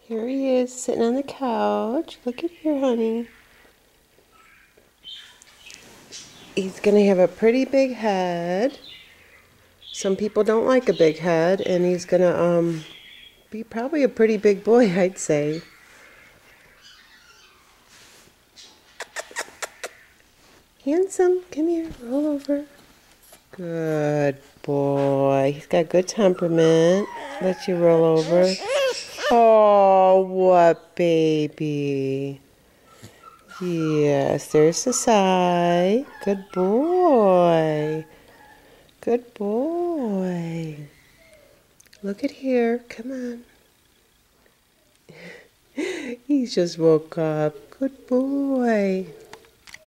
Here he is, sitting on the couch. Look at here, honey. He's gonna have a pretty big head. Some people don't like a big head, and he's gonna be probably a pretty big boy, I'd say. Handsome, come here, roll over. Good boy. He's got good temperament. Let you roll over. Oh, what baby. Yes, there's the side. Good boy. Good boy. Look at here. Come on. He's just woke up. Good boy.